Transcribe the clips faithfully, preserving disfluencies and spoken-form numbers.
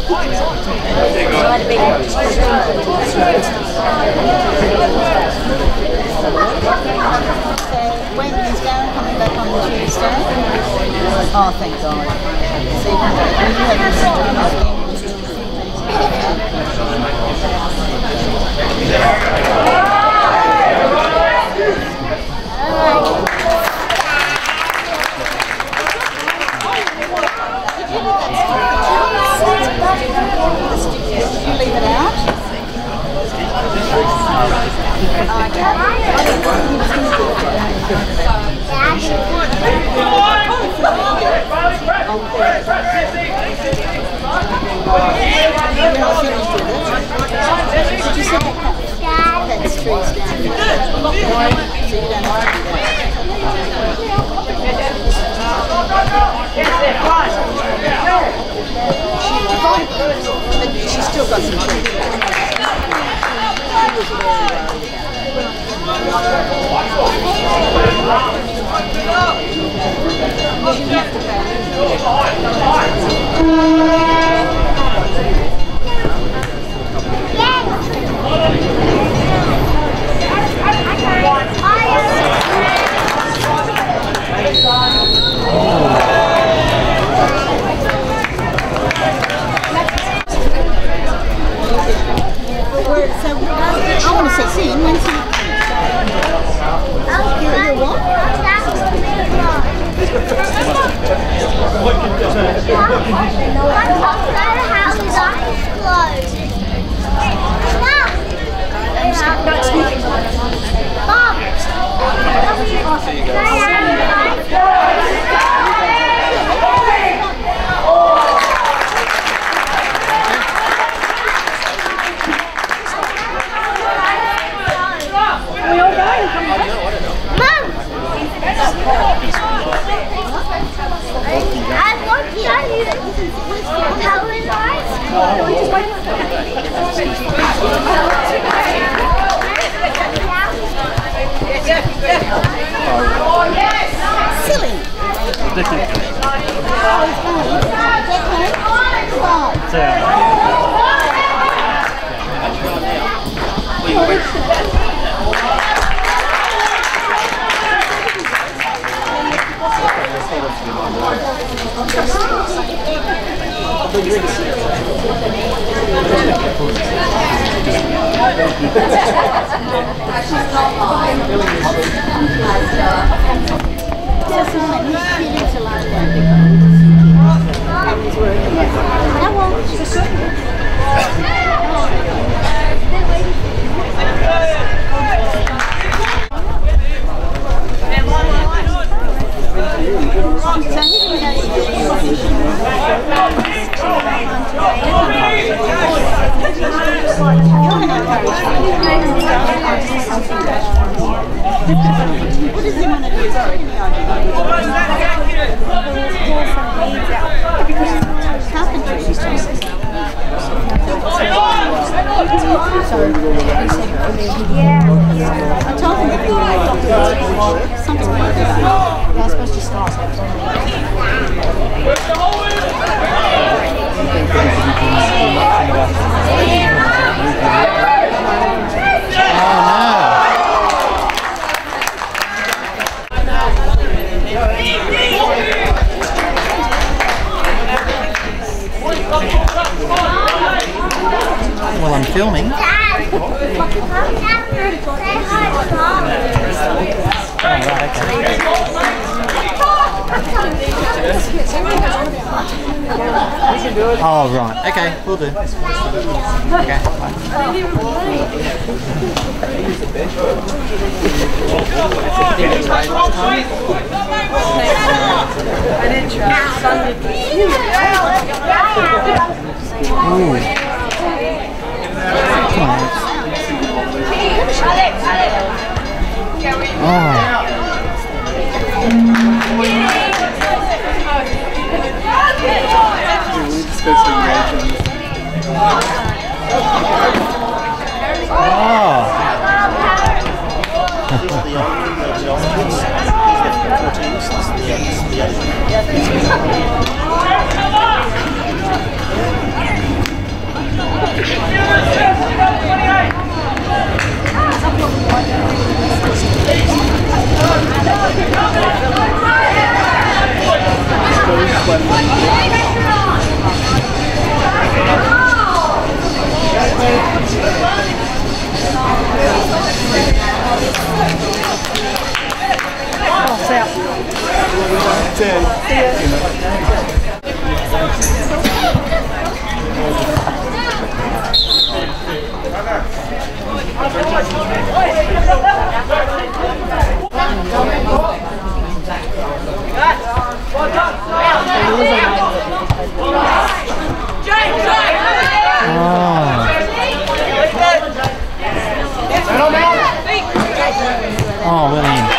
Wednesday, coming back on Tuesday. Oh, thank God. So you can go. You have this Did you leave it out? That's true. So you don't have to do that. But she's still got some trees. So, I want to say, see, when's he? You're, you're what? Silly. What does he want to do? Sorry. Carpentry. I told him that something like that. I was supposed to start. Well, I'm filming. Dad! Oh, right, okay. Oh, right. Okay, we'll do. Okay, bye. Ooh. Oh, William.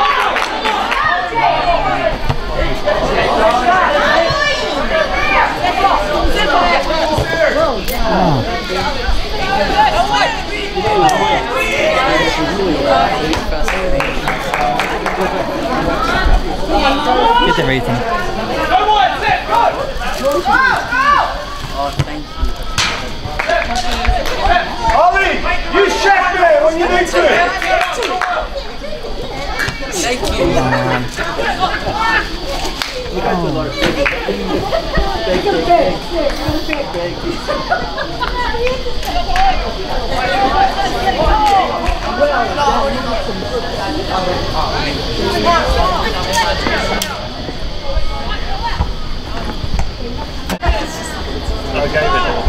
Get the rating. Ollie, you check me when you need to. Thank you. You guys do a lot of things. Thank you. Thank you. Okay,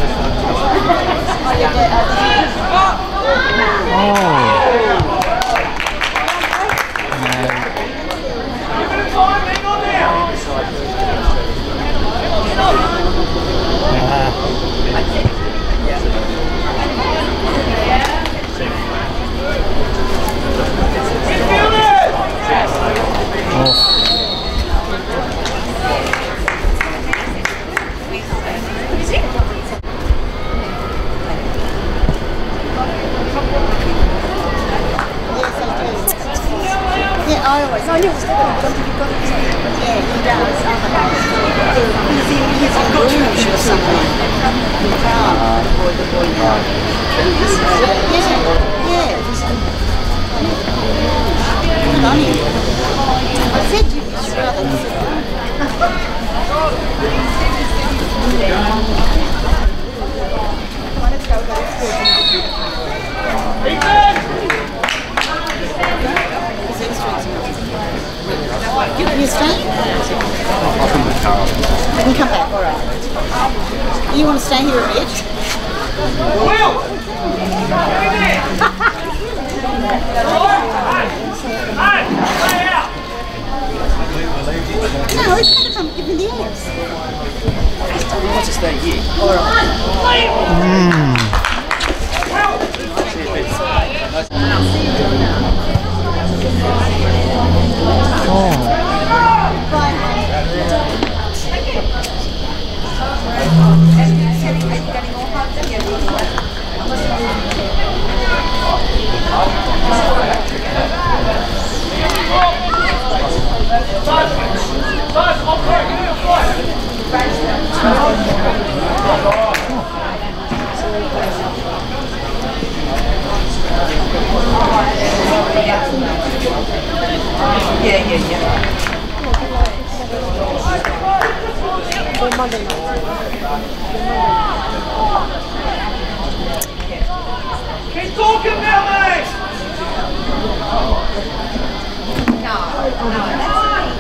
You stay? I'll come to Carl. You can come back, alright. You want to stay here a bit? No, he's going to come give me the eggs. I want to stay here. Alright. Mm. Yeah, yeah, yeah. keep talking now, mate. No, no, that's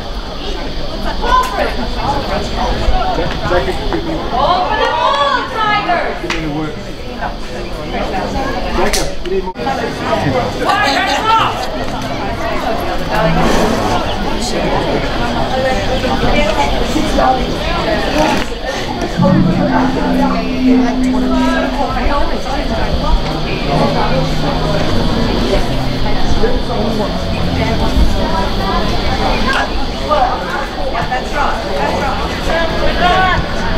Open the ball, Tigers! That's right, that's right.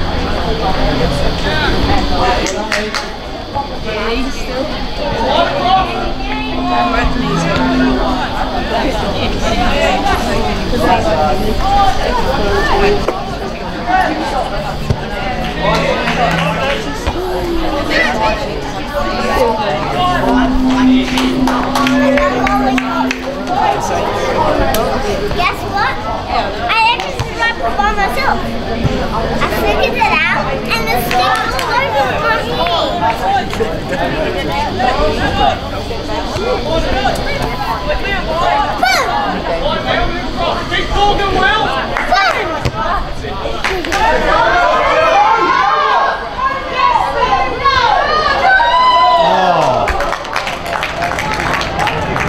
Yeah, he's still. I reckon he's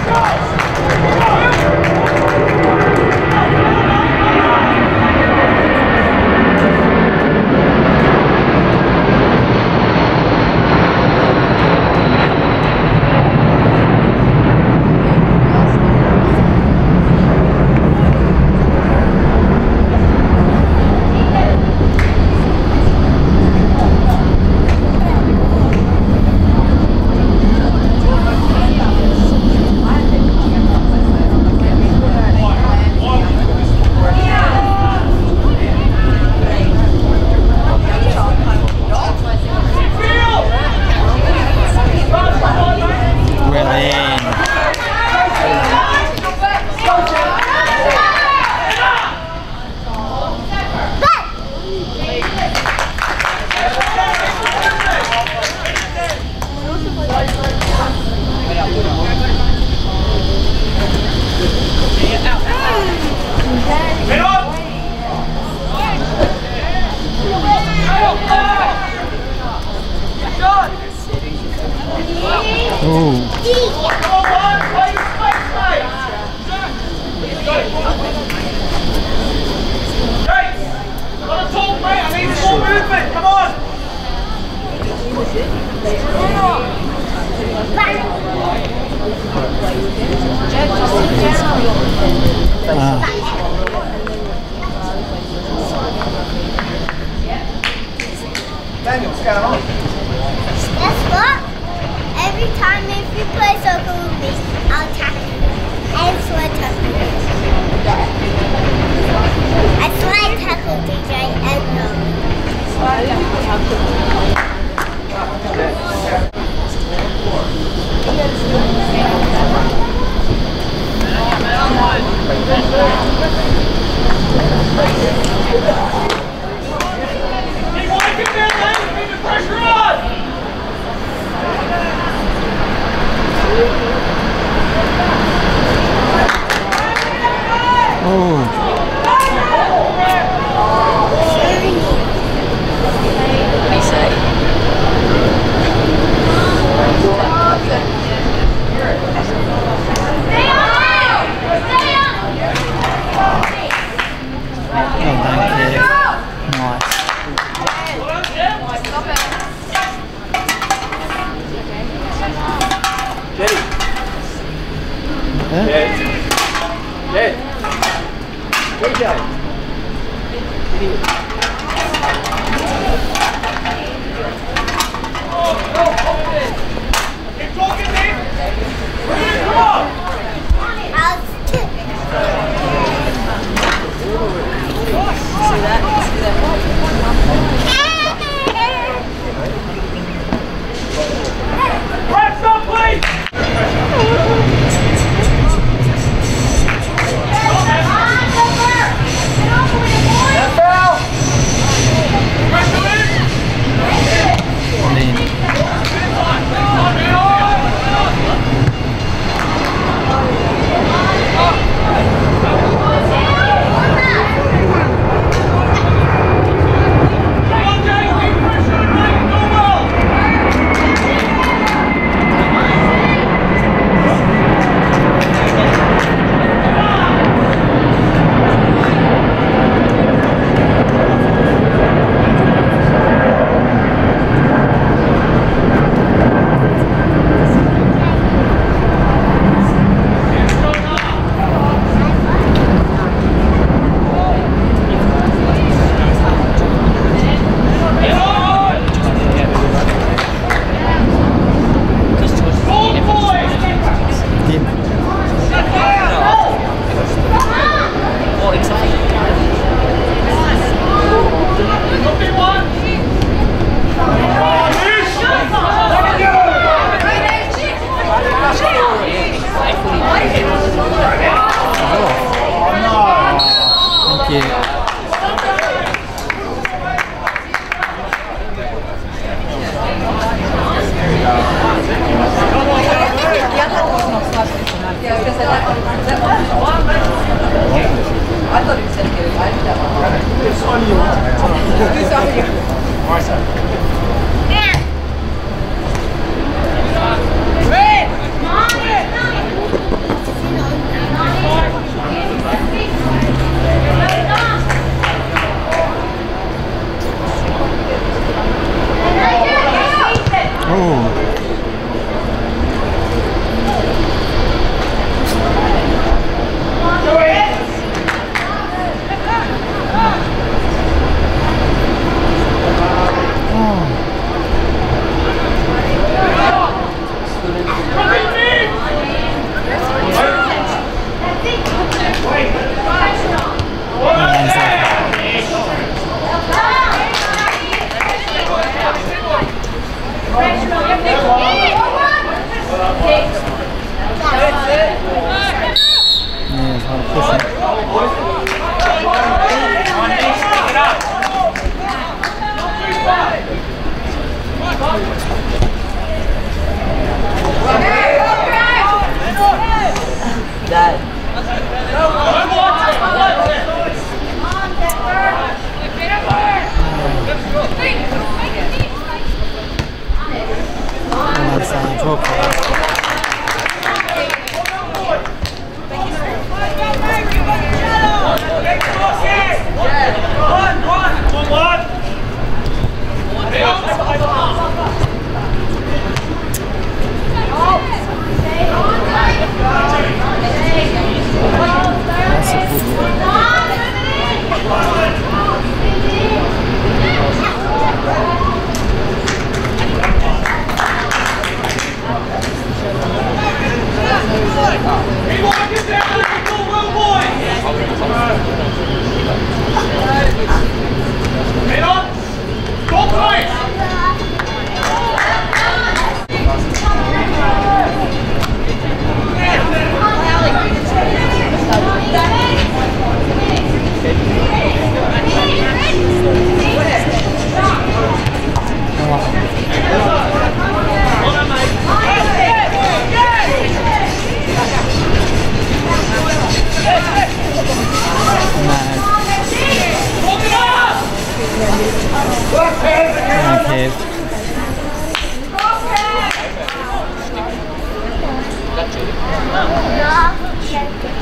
Daniel, what's going on? Guess what? Every time if you play soccer with me, I'll tackle you. I swear tackle you. I swear tackle D J and no. Keep working there, Lee. Keep the pressure on.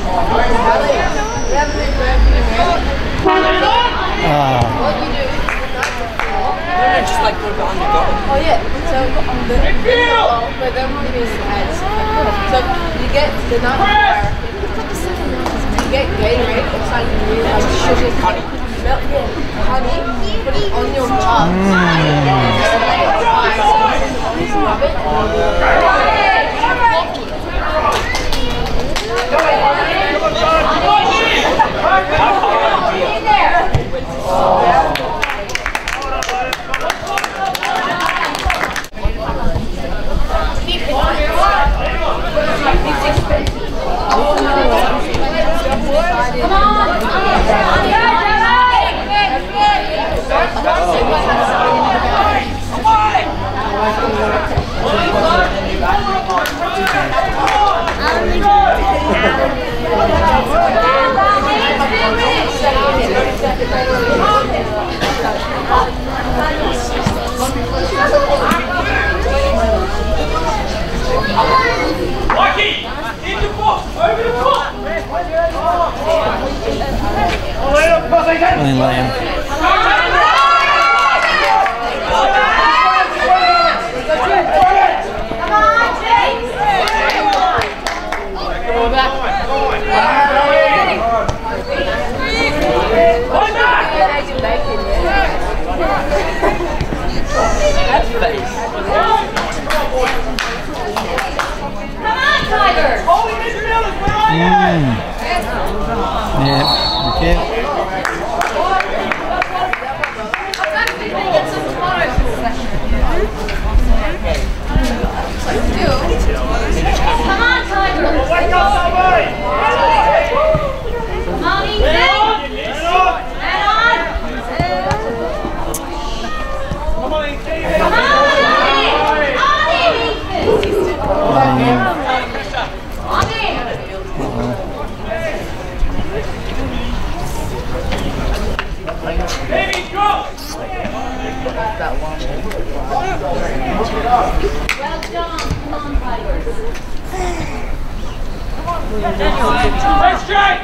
Ah. Just like go on the go. Oh yeah. So the but then one is as so you get the not fire. You get Gatorade inside the real like sugar honey. Milk honey. Put it on your jaw. Rub it. William Lamb. Mm. Yeah, okay. Come on, Tiger! Wake up, somebody! Come on, Ethan! Head on! Come on, Ethan! Come on, Baby, go! That one. Well done. Come on, Tigers. Let's strike!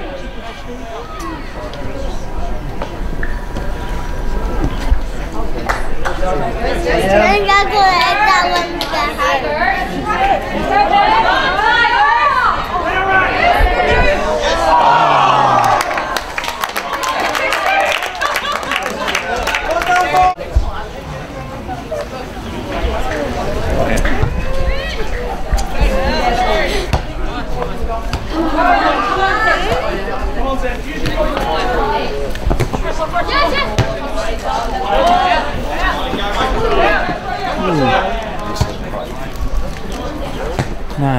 I'm not gonna let that one get higher. No.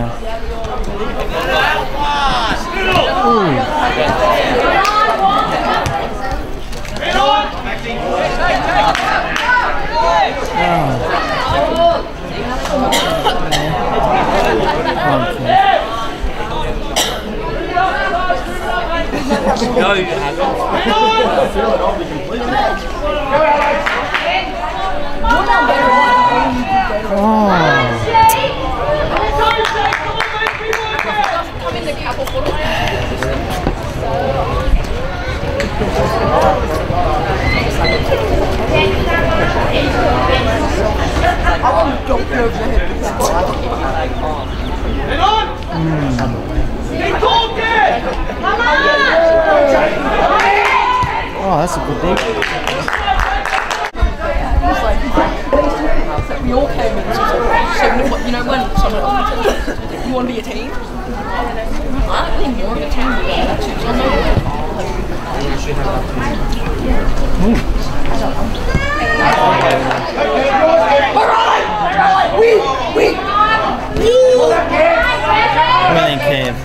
No, you haven't. Head on! Keep talking! Come on! Oh, that's a good day. We all came in, so, so you know when someone you want to be a team? I don't think more of a team would be actually. We, we, William Cave.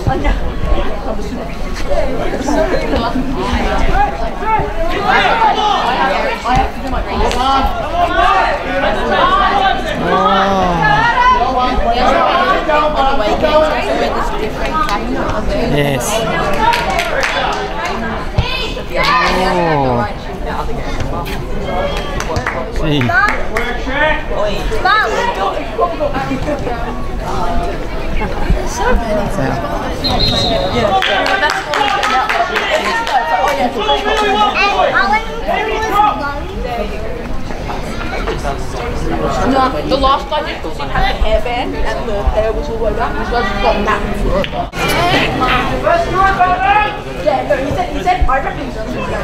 Come on! Yes. Oh. See. No, the last guy did because he had the hairband and the hair was all the way back. This guy's got that. Yeah, no, he said, he said, I reckon he's done this.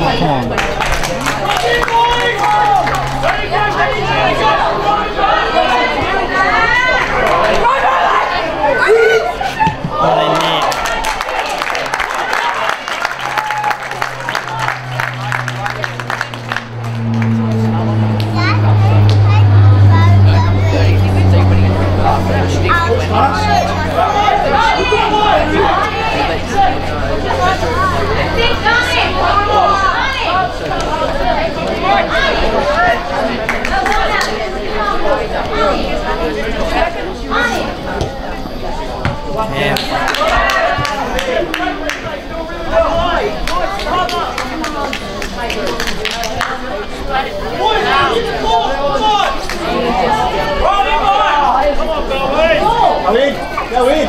Go in, go in.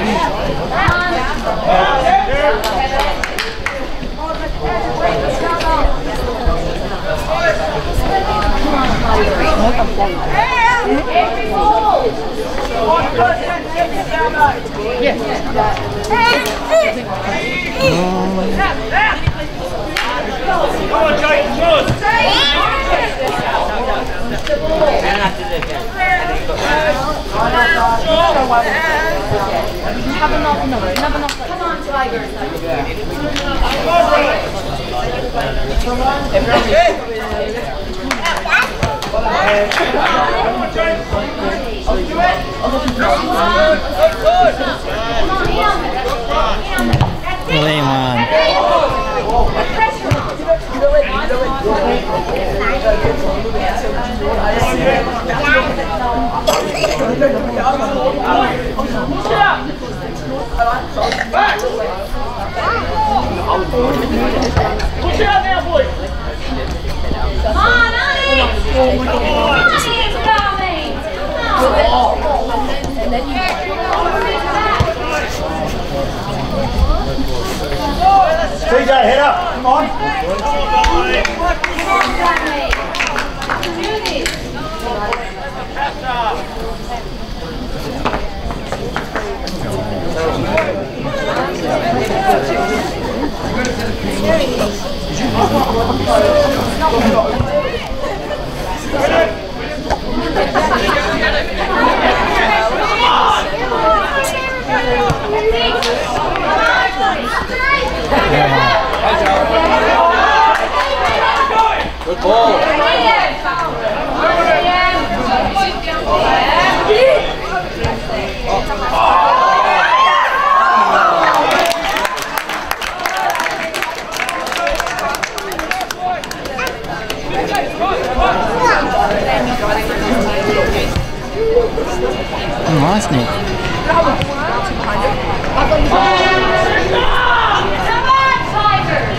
Come on, Tiger. Lemon. Push it out now, boys. Come on, Ollie! Come on, it's coming! T J, head up. Come on. Do this! Good ball. Nice, Nick. Come on, Tiger!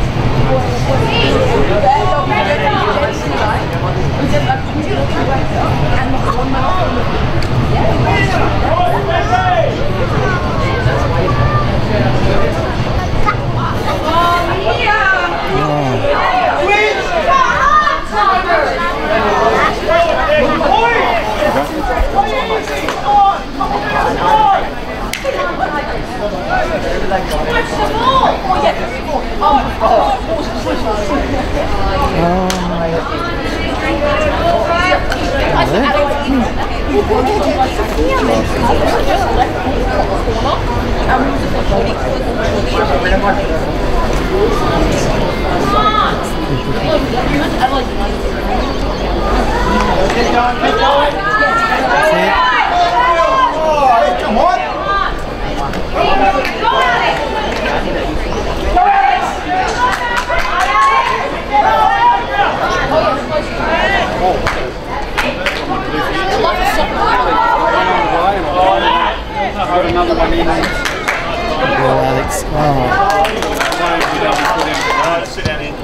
Come on. Sit down here.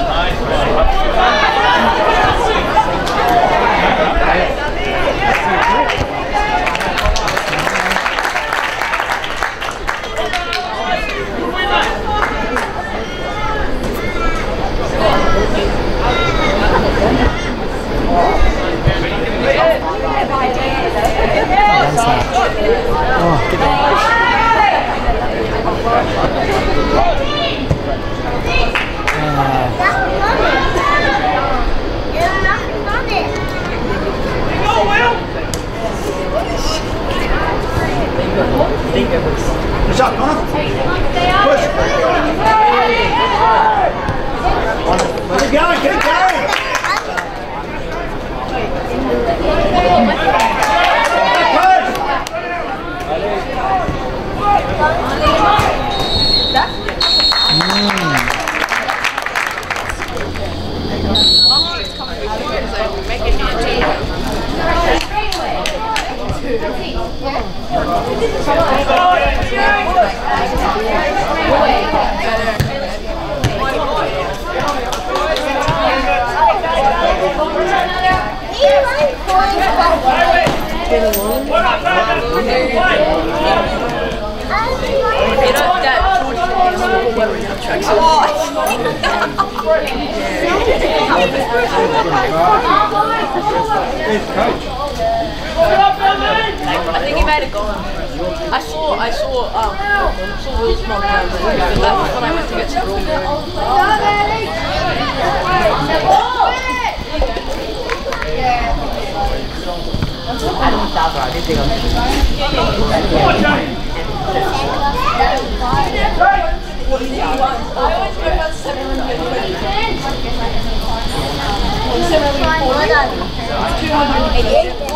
Oh, get down. Push up, Connor. Push. Keep going, keep going. I think he made a goal. I saw, I saw, um, I saw Will Smith down there. That was when I went to get to the room. I always go about seven hundred. two hundred eighty.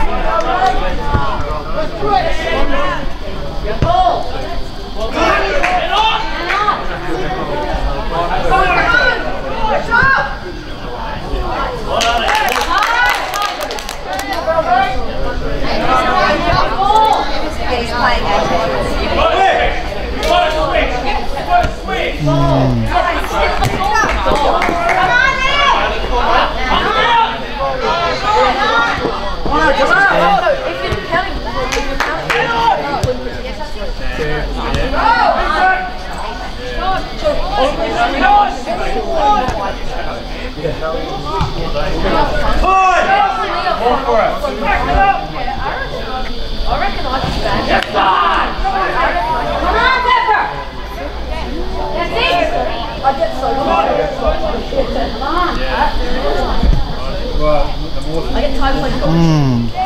Go! Mm.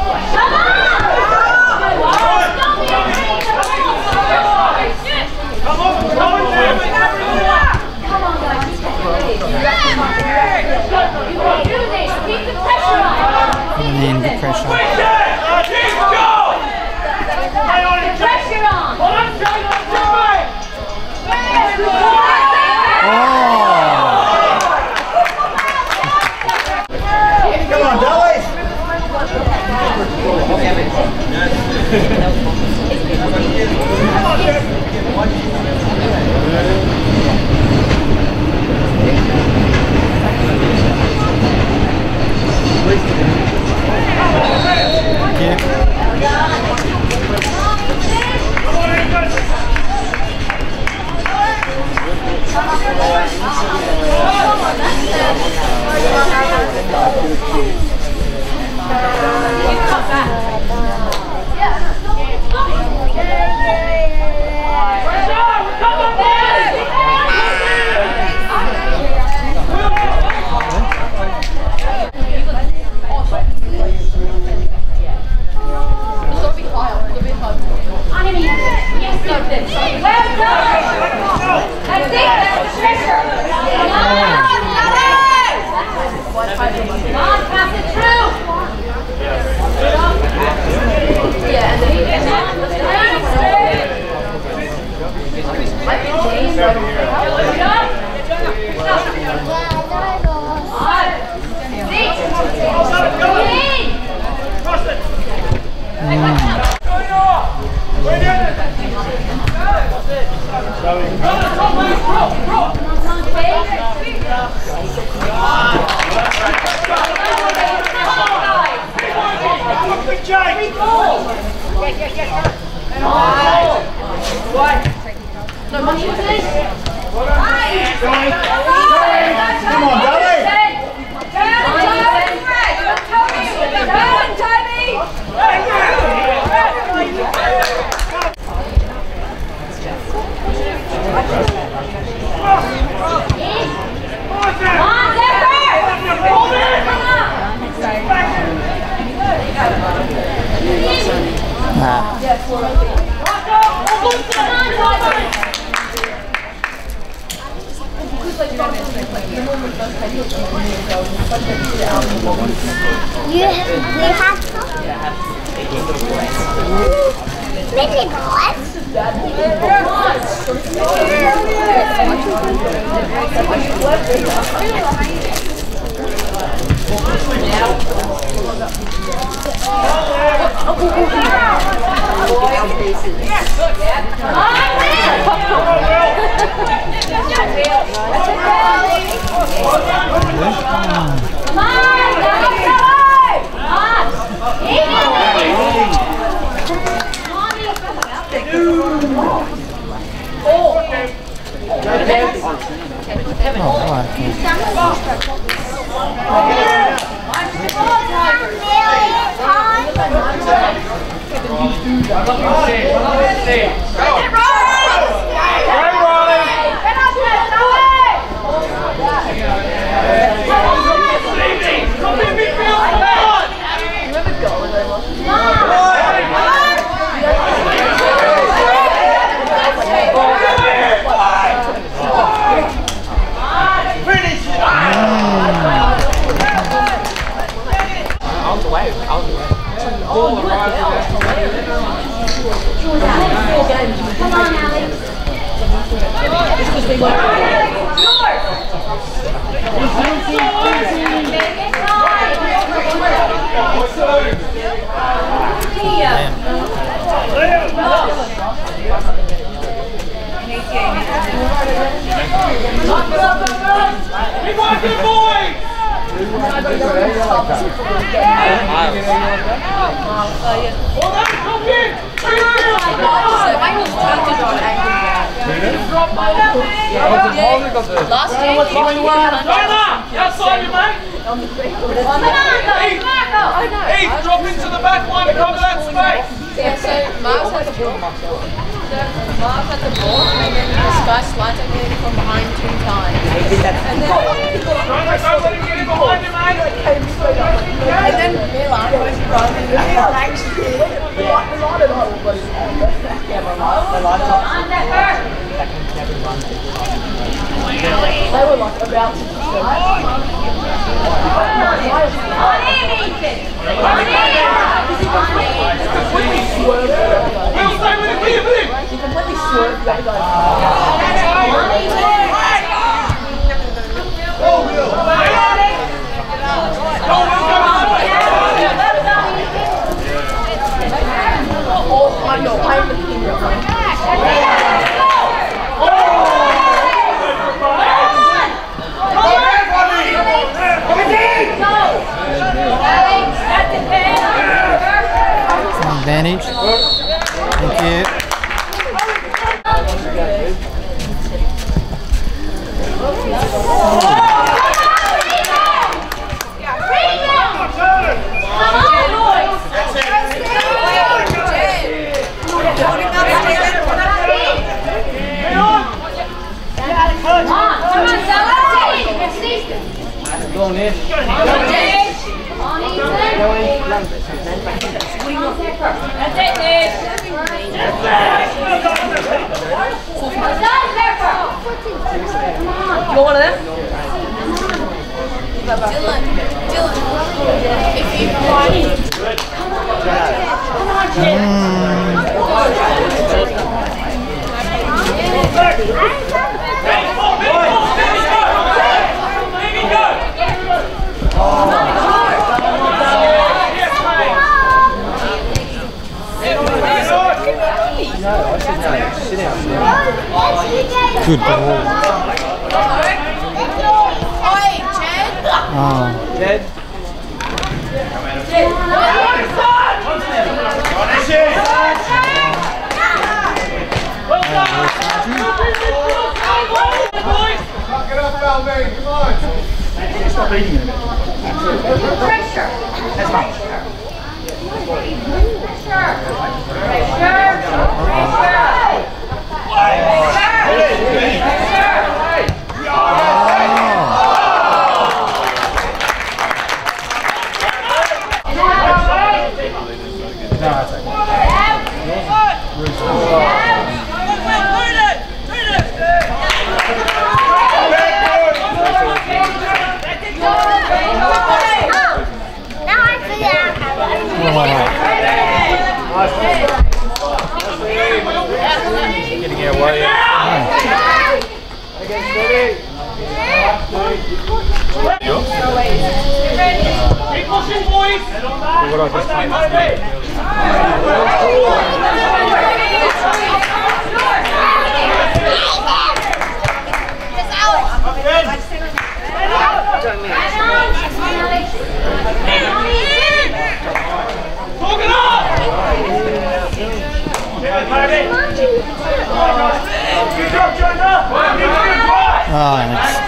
Coming in, good pressure. Pressure on! Come on, Dolly! Come on, Dolly! You have, we have some mini balls. Last year, you Outside you, mate! Heath, drop into the back line and cover that space! Yeah, so Miles has a ball. mark at the ball, and then this guy slides at me from behind two times. And then he got and then Milan was running and actually they were like about to he completely swerved that guy. Oh, I know, I'm the king of Advantage. Thank you. Go on in. That's it, Nick. You want one of them? Dylan, Dylan, if you want. Come on, Jim. Good ball. Oi, Jed. Oh. Jed. Knock it up, Balmain, come on. Stop eating in a bit. Pressure. That's fine. Pressure. Pressure. Getting our way. Keep pushing, boys. What I just Talk it up. Good job, Jonah. Oh, Alex.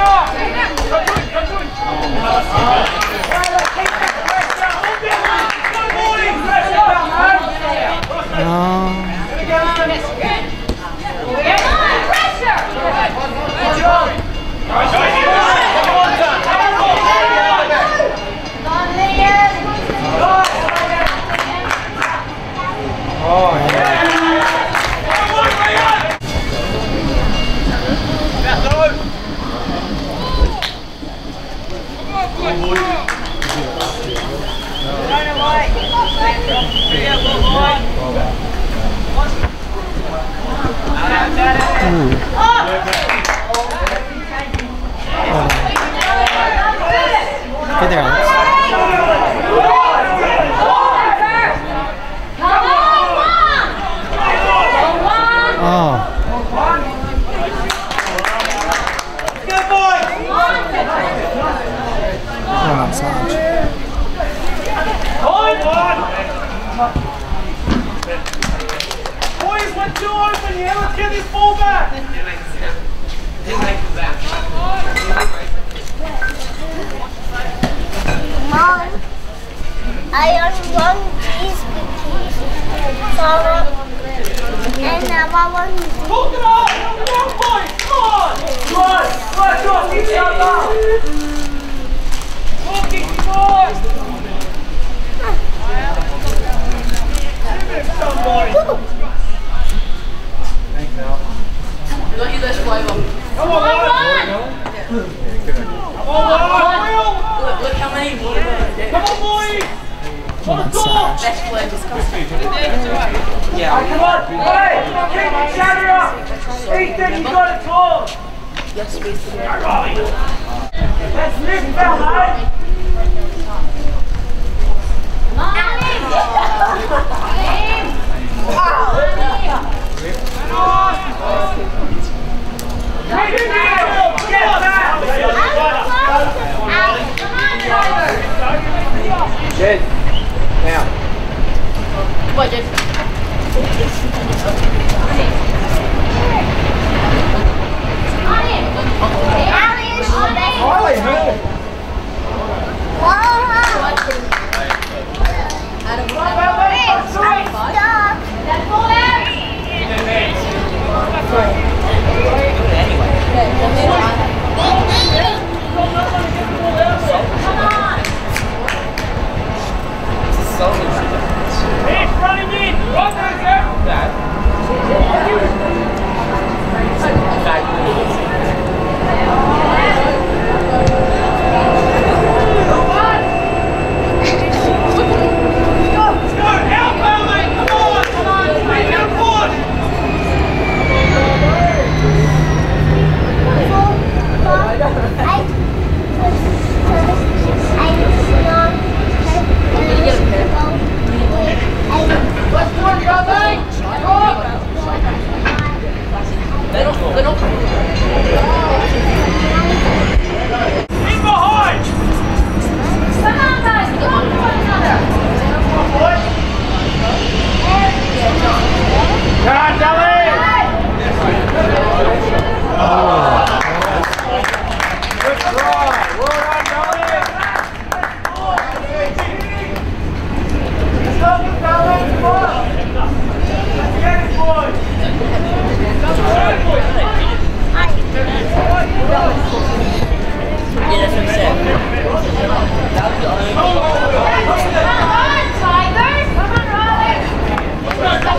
Get there, Alex. Oh. Good boy. Oh, massage. Boys, we're too open here. Let's get this ball back. Mom, I am one piece cookies. Sarah. And uh, what was he doing? Hold it up! One point! Come on! Come on! Come on! Come on! Keep it up now! Come on, keep it on! Give it somebody! Thanks, Al. Don't use this flavor. Come on, Ryan! Come on, Ryan! Look, look how many more. Come on, boys! Massage. Best flavors. Yeah. Come on! Hey! Keep each other up! Ethan, you got it tall! Let's squeeze together. Alright! Let's lift, fella! Jed. Now. What, Jed? Riley, man. Hey, running in! What is that? Let's go! Elbow, mate! Come on! Come on! Make it a push! In behind! Come on, guys. Come on, come on, another. Come on, boys! Come on, Dolly! Good try! Well done, Dolly! Let's go, Dolly! Come on! Let's get it, boys! Yeah, that's what he said. Come on, Tigers. Come on, Robert.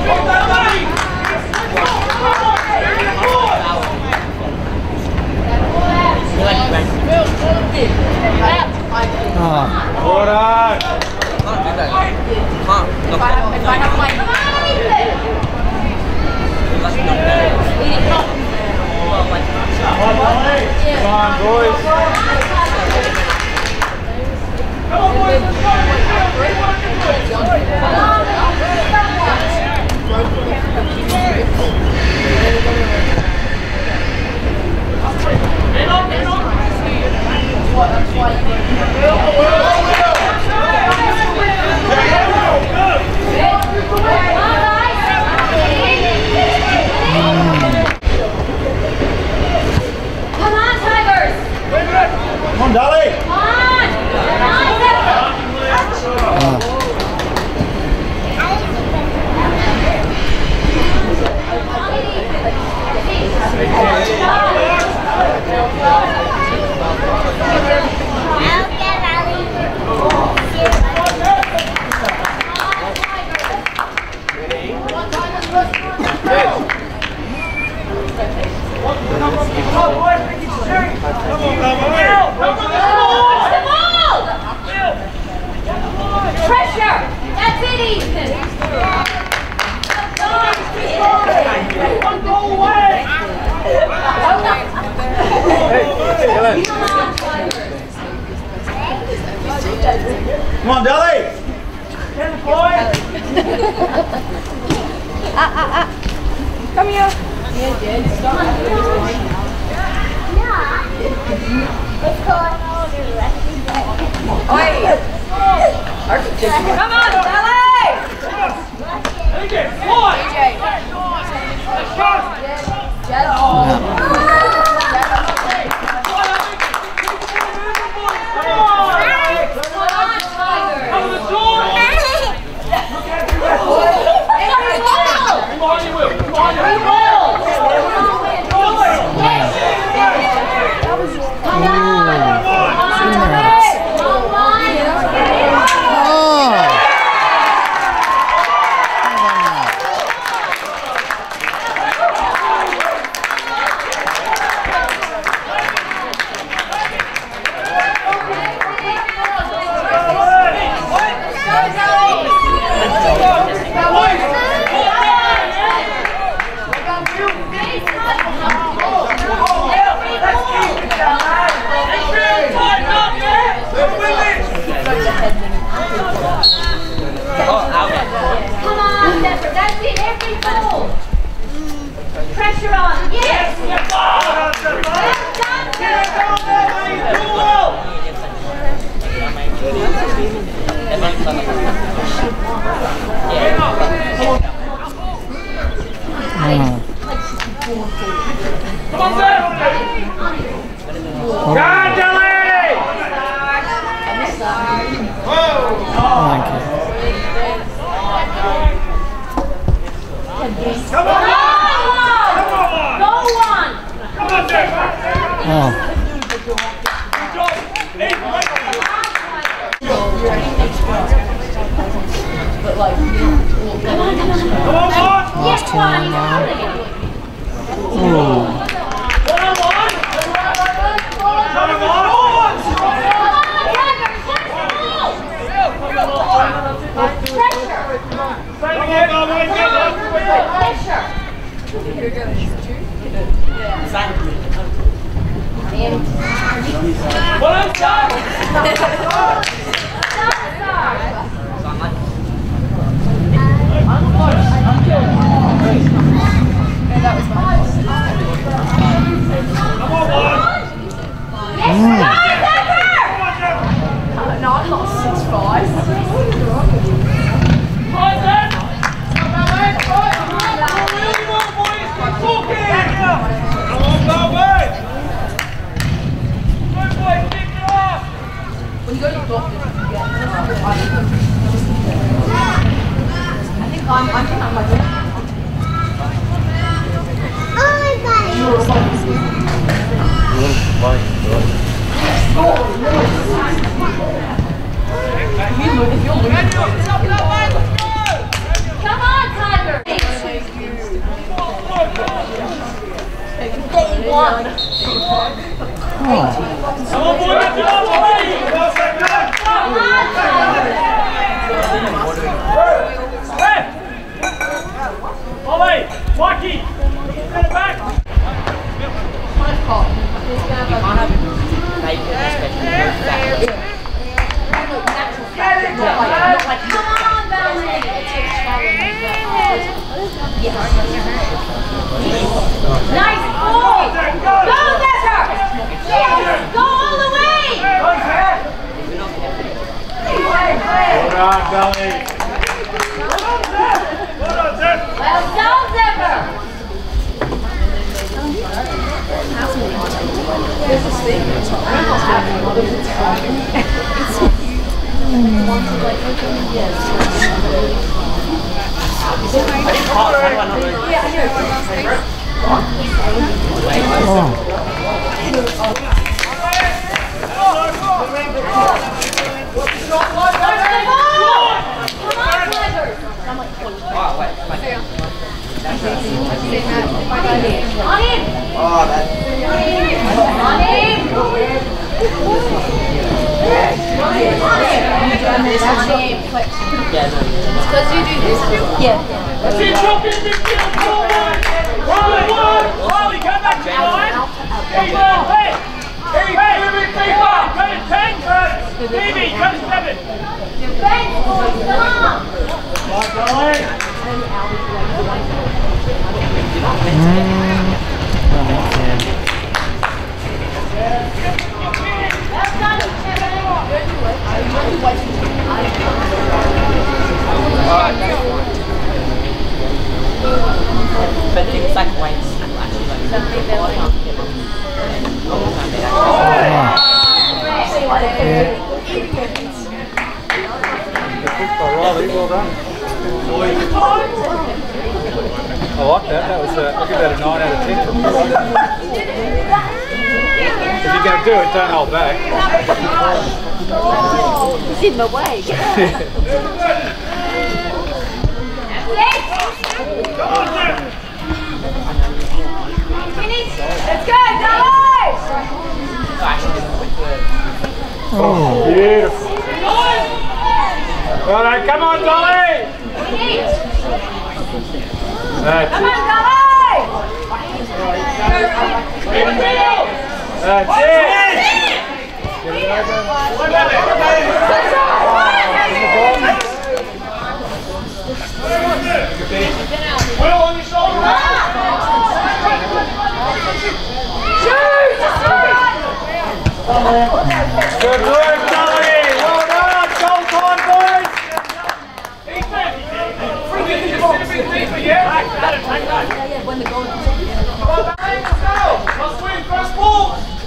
Oh. Hold on! If I have, if I have my... Come on, Ethan. Come on, boys! Come on, boys! Let's go! Let's go! Get on, get on! That's why Come on, Tigers. Come on, Dolly! Come on. Come on, Oh. Pressure. That's it, Ethan. One goal away! Come on, Dolly! Get it, boy! Come here. Come on, Sally! Take it! One! D J. Let's go! Jed. Come on! Come on, Tigers. Cover the door! Come on, you will! Come on! Tiger. That's it. Every goal. Pressure on. Yes. Well done, Come on, Zach! God, Delay! Whoa! Thank you. Come on! Come on! Go one. Come on, Zach! Oh. Good job! Hey, right. Come on, boy! Last two on now. Ooh. One on one! One on one! Well done! No, I'm not six five. When you go to the doctor, you get I think I'm, I think I'm like Oh my god. if you're losing. Come on, Tiger. Day one. Oh. Come on, boy! Good job, boy! Come on, Tiger. Hey! Ollie! Mikey! Get it back! Come on, Valerie. Nice ball. Go, Zephyr. Yes. Go all the way. Well done, Belly! Well done, Zeph! Well done, Zephyr. On him! Oh, that. On him! Because you do this. Yeah. That's it, drop in, big deal, come on, boy! Riley, one! Riley, come back to line! Hey, hey! Hey, hey, FIFA! Cut it ten! Stevie, cut it seven! Defense, boys, come on! Come on, Dolly! But things like weights Riley, well done. I like that. That was a, I'll give that a nine out of ten from you. If you're going to do it, don't hold back. He's in my way. Finish! Let's go, Dolly! Oh. Beautiful. Well done, come on, Dolly! Finish! That's Come it. on, Dolly! That's it! Get it over. Good Good work, Melanie. Well done. Goal time, boys. Let's win first ball.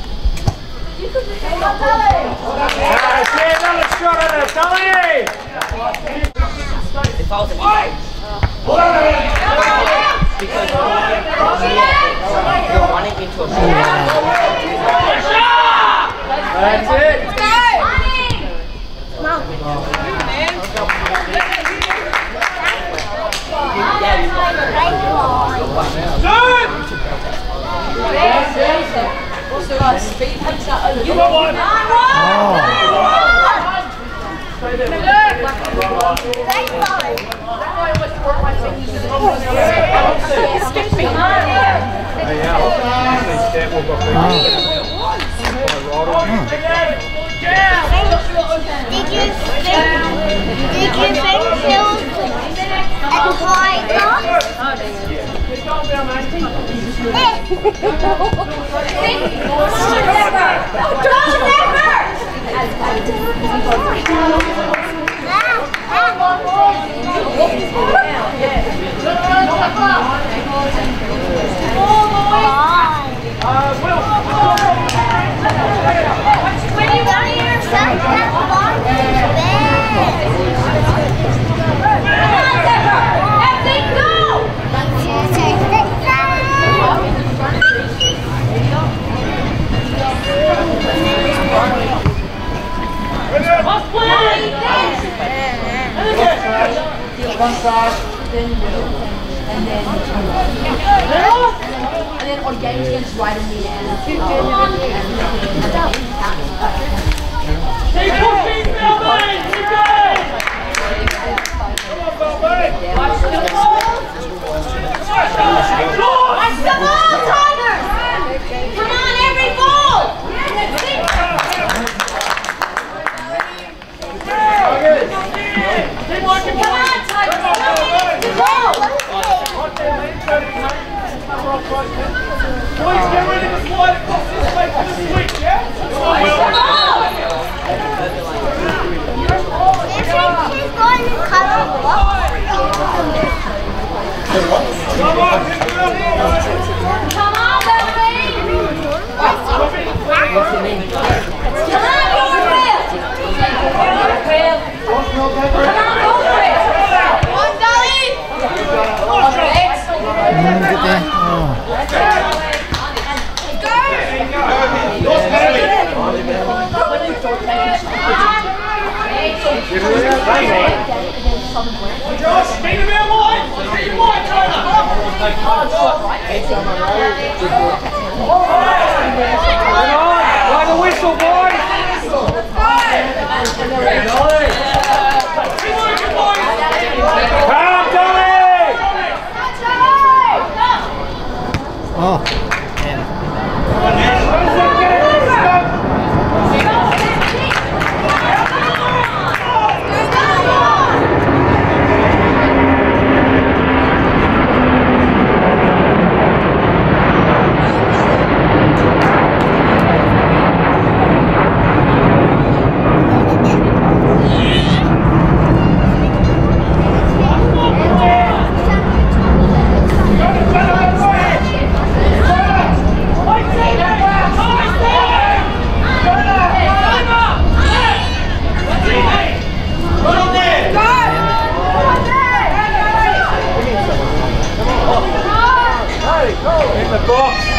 That's it. Another shot at it, Melanie. If I was a because you're running into a That's it. Also, uh, speed takes that over. You got one. Did you think, did you think he was a tiger? When you want to hear something, That's fun. One side, then middle, and then and then on games against right and mid and Keep pushing, Melvin! Keep going! Come on, Melvin! watch the ball! Watch the ball, Tigers! Come on, every ball! Keep working, Come on, Tigers! Come on, the ball! Boys, get ready to slide across this way for the switch, yeah? Come on, Come Melvin! on! If she's going to cover Come on, keep it up, boys! Come on, Melvin! Come on, Goldfield! Come on, Goldfield! One, Dolly! One, Rex! Mm, get there. Oh. Josh, take him in wide! Take him wide, Turner! Like a whistle, boys! Keep working, boys! Come, Dolly! Oh. In the box!